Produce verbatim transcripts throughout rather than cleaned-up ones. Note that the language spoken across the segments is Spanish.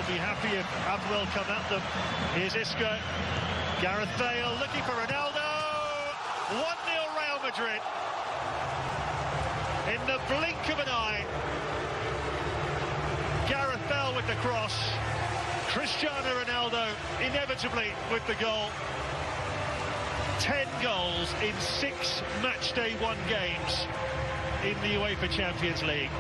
be happy if Abuel come at them. Here's Isco. Gareth Bale looking for Ronaldo. one nil Real Madrid. In the blink of an eye. Gareth Bale with the cross. Cristiano Ronaldo inevitably with the goal. Ten goals in six matchday one games in the UEFA Champions League.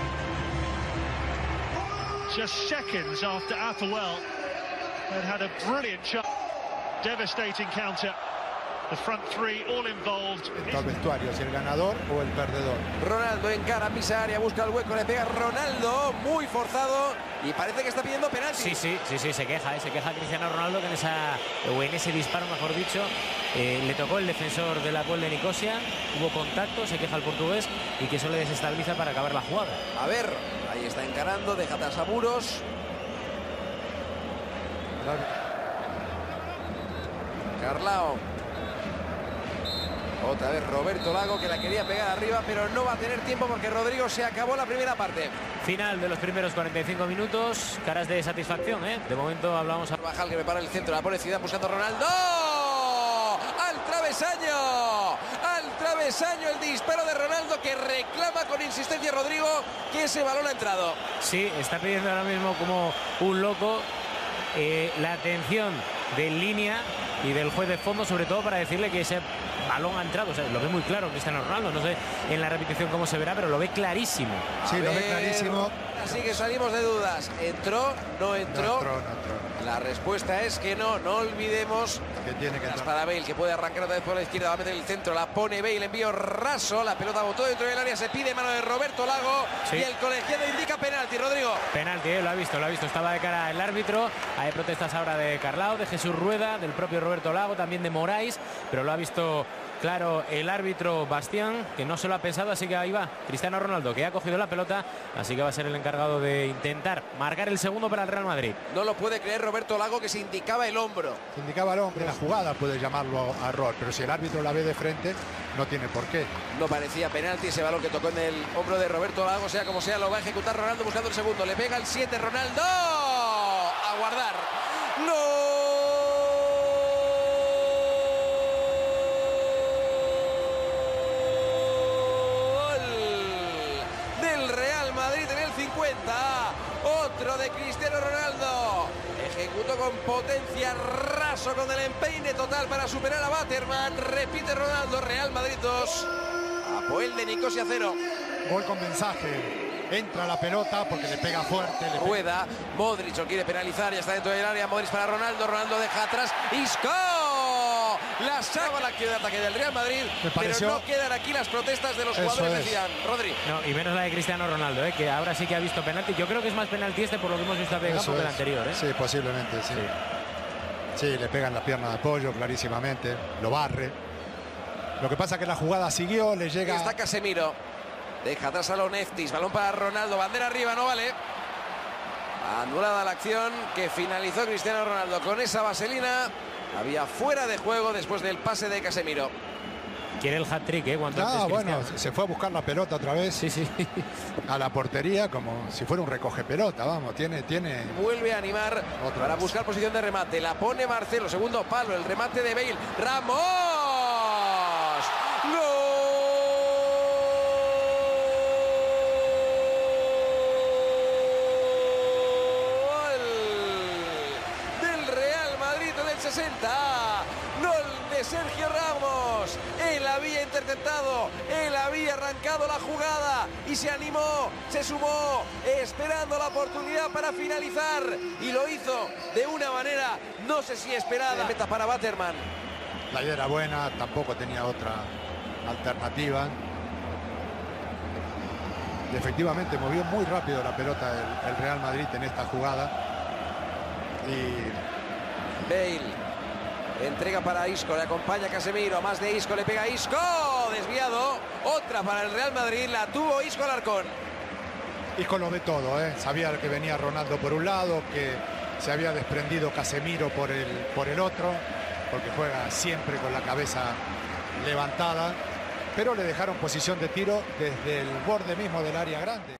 Just seconds after Apoel had had a brilliant shot. Devastating counter. The front three all involved. El vestuario, si el ganador o el perdedor. Ronaldo encara, pisa área, busca el hueco, le pega Ronaldo, muy forzado y parece que está pidiendo penalti. Sí, sí, sí, sí, se queja, ¿eh? se queja Cristiano Ronaldo que en esa o en ese disparo, mejor dicho, eh, le tocó el defensor de la Apoel de Nicosia, hubo contacto, se queja el portugués y que eso le desestabiliza para acabar la jugada. A ver, ahí está encarando, deja atrás a Muros. Carlao. Otra vez Roberto Lago, que la quería pegar arriba, pero no va a tener tiempo porque Rodrigo se acabó la primera parte. Final de los primeros cuarenta y cinco minutos, caras de satisfacción, ¿eh? De momento hablamos a... Baja el que me para el centro, la pone Zidane buscando a Ronaldo. ¡Al travesaño! ¡Al travesaño! El disparo de Ronaldo que reclama con insistencia Rodrigo que ese balón ha entrado. Sí, está pidiendo ahora mismo como un loco eh, la atención de línea y del juez de fondo, sobre todo para decirle que ese balón ha entrado. O sea, lo ve muy claro Cristiano Ronaldo. No sé en la repetición cómo se verá, pero lo ve clarísimo. Sí, a lo ver, ve clarísimo. Así que salimos de dudas. ¿Entró? ¿No entró? No entró, no entró. La respuesta es que no. No olvidemos que tiene que entrar. entrar. Para Bale, que puede arrancar otra vez por la izquierda, va a meter el centro, la pone Bale, envío raso, la pelota botó dentro del área, se pide mano de Roberto Lago. Sí. Y el colegiado indica penalti, Rodrigo. Penalti, eh, lo ha visto, lo ha visto, estaba de cara el árbitro. Hay protestas ahora de Carlao, de Jesús Rueda, del propio Roberto Lago, también de Moraes, pero lo ha visto claro el árbitro Bastián, que no se lo ha pensado, así que ahí va Cristiano Ronaldo, que ha cogido la pelota, así que va a ser el encargado de intentar marcar el segundo para el Real Madrid. No lo puede creer Roberto Lago, que se indicaba el hombro. Se indicaba el hombro, la jugada puede llamarlo a error, pero si el árbitro la ve de frente, no tiene por qué. No parecía penalti ese balón que tocó en el hombro de Roberto Lago, sea como sea, lo va a ejecutar Ronaldo buscando el segundo. Le pega el siete Ronaldo. A guardar. ¡No! cincuenta, otro de Cristiano Ronaldo, ejecutó con potencia, raso con el empeine total para superar a Waterman, repite Ronaldo, Real Madrid dos, Apoel de Nicosia cero. Gol con mensaje, entra la pelota porque le pega fuerte. Le Rueda, Modric lo quiere penalizar, ya está dentro del área, Modric para Ronaldo, Ronaldo deja atrás, Isco. La saca la acción de ataque del Real Madrid, pareció... pero no quedan aquí las protestas de los Eso jugadores es. de Zidane. Rodri. No, y menos la de Cristiano Ronaldo, ¿eh? Que ahora sí que ha visto penalti. Yo creo que es más penalti este por lo que hemos visto a Vega que el anterior. ¿eh? Sí, posiblemente, sí. sí. Sí, le pegan la pierna de apoyo clarísimamente, lo barre. Lo que pasa es que la jugada siguió, le llega... Está Casemiro, deja atrás a Loneftis, balón para Ronaldo, bandera arriba, no vale. Anulada la acción que finalizó Cristiano Ronaldo con esa vaselina. Había fuera de juego después del pase de Casemiro. Quiere el hat-trick, ¿eh? Cuanto ah, antes bueno, se fue a buscar la pelota otra vez. Sí, sí. A la portería, como si fuera un recoge pelota, vamos, tiene... tiene... Vuelve a animar otra para vez. Buscar posición de remate. La pone Marcelo, segundo palo, el remate de Bale. ¡Ramos! ¡Gol! sesenta, gol de Sergio Ramos. Él había interceptado, él había arrancado la jugada y se animó, se sumó, esperando la oportunidad para finalizar, y lo hizo de una manera no sé si esperada. Meta para Waterman. La idea era buena, tampoco tenía otra alternativa. Y efectivamente movió muy rápido la pelota el, el Real Madrid en esta jugada. Y Bale entrega para Isco, le acompaña Casemiro, a más de Isco, le pega Isco, desviado, otra para el Real Madrid, la tuvo Isco Alarcón. Isco lo ve todo, ¿eh? Sabía que venía Ronaldo por un lado, que se había desprendido Casemiro por el, por el otro, porque juega siempre con la cabeza levantada, pero le dejaron posición de tiro desde el borde mismo del área grande.